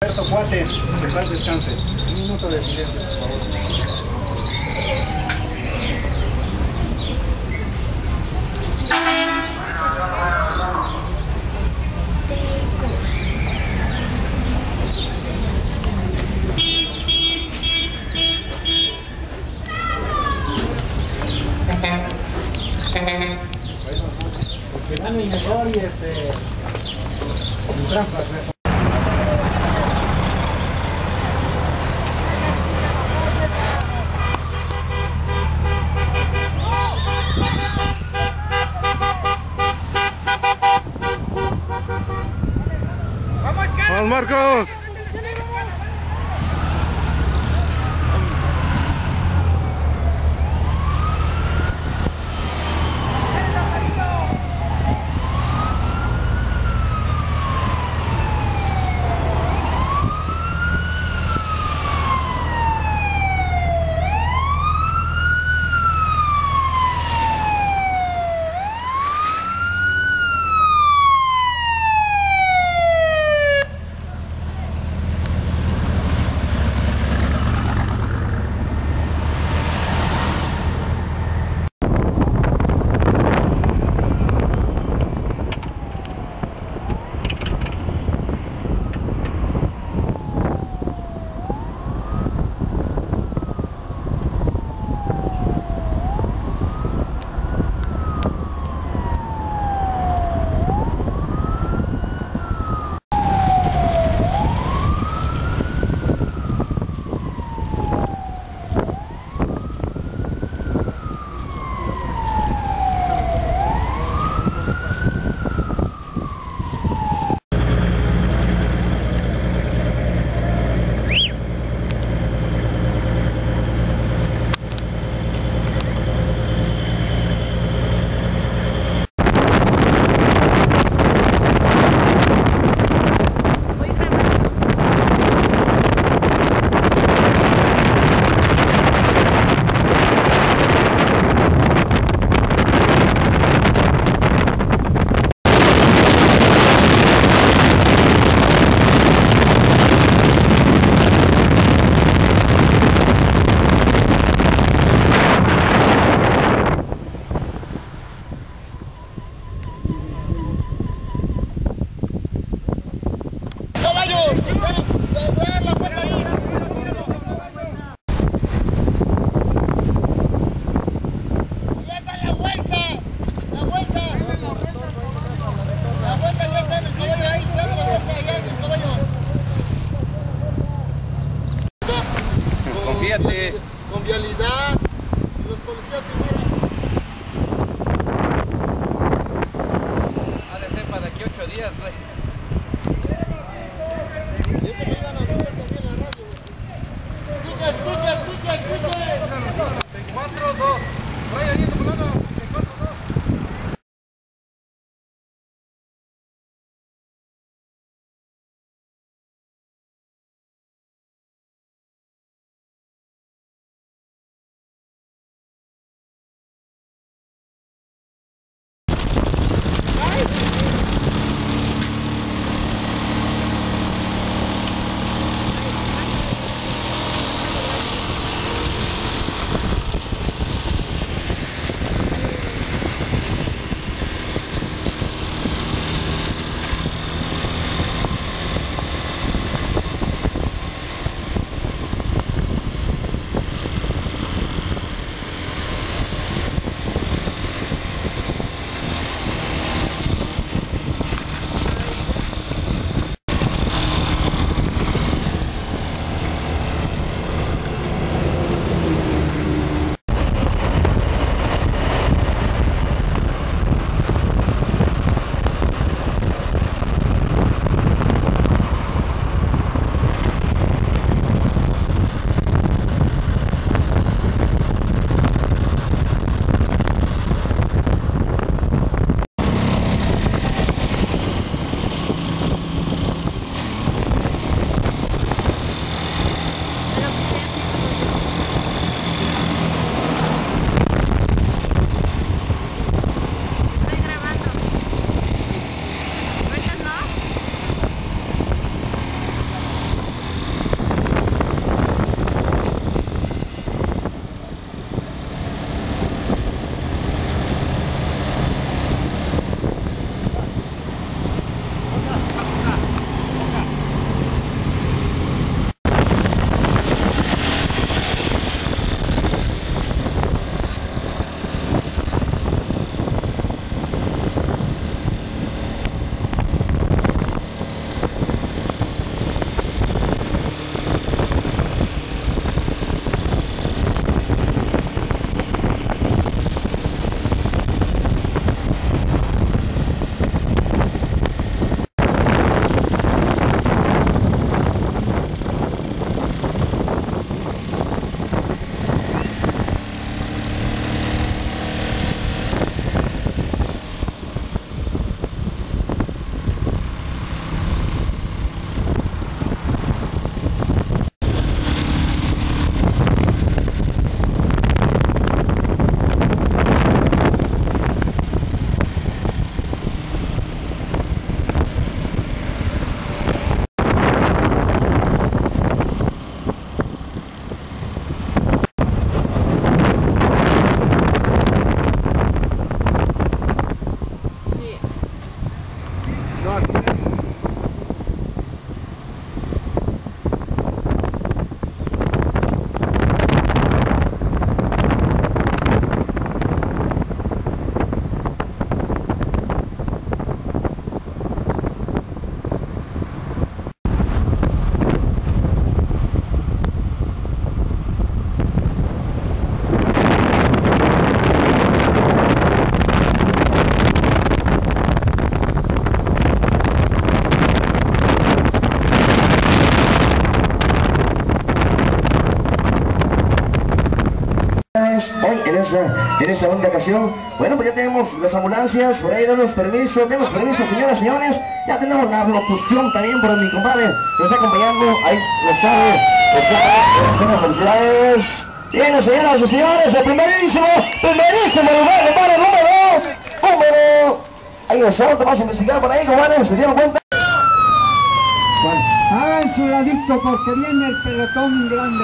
Roberto Cuate, que en paz descanse. Un minuto de silencio, por favor. Que gane el mejor y trampas mejor. ¡Vamos, Marcos! Confíate. Con vialidad, los policías tuvieron. Ha de ser para aquí 8 días, güey. Y esto me iban a hacer también la radio, güey. Escucha. 4, 2. Vaya, ahí, de volada. en esta bonita ocasión. Bueno, pues ya tenemos las ambulancias, por ahí tenemos permiso, señoras y señores. Ya tenemos la locución también por mi compadre, nos está acompañando, ahí lo sabe, felicidades. Bien, señoras y señores, el primerísimo lugar, compadre, número, ahí está, te vas a investigar por ahí, compadre, ¿se dieron cuenta? Bueno, hagan su ladito porque viene el pelotón grande.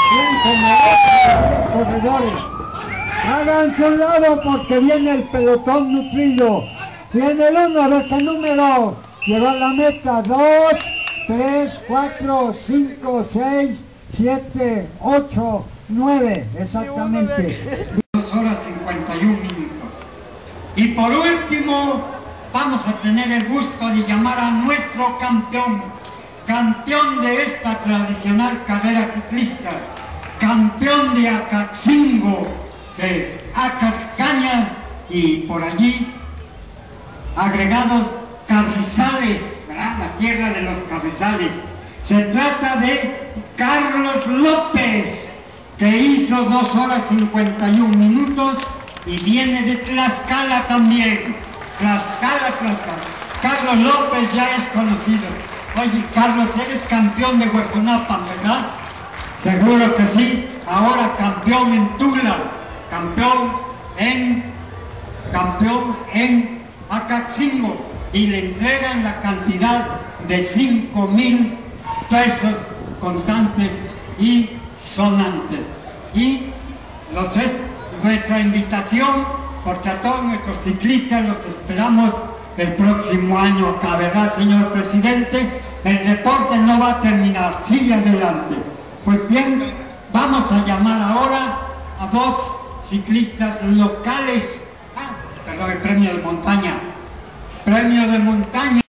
Corredores. Hagan su lado porque viene el pelotón nutrido. Viene el 1 de este número. Llegó a la meta 2, 3, 4, 5, 6, 7, 8, 9. Exactamente. 2 horas 51 minutos. Y por último, vamos a tener el gusto de llamar a nuestro campeón de esta tradicional carrera ciclista, campeón de Acaxingo, de Acaxcaña y por allí agregados Carrizales, ¿verdad? La tierra de los Carrizales. Se trata de Carlos López, que hizo 2 horas 51 minutos y viene de Tlaxcala también. Tlaxcala. Carlos López ya es conocido. Oye, Carlos, eres campeón de Huejonapan, ¿verdad? Seguro que sí. Ahora campeón en Tula, campeón en Acaxingo, y le entregan la cantidad de 5,000 pesos contantes y sonantes. Y nuestra invitación, porque a todos nuestros ciclistas los esperamos el próximo año acá, ¿verdad, señor presidente? El deporte no va a terminar, sigue adelante. Pues bien, vamos a llamar ahora a 2 ciclistas locales. El premio de montaña. Premio de montaña.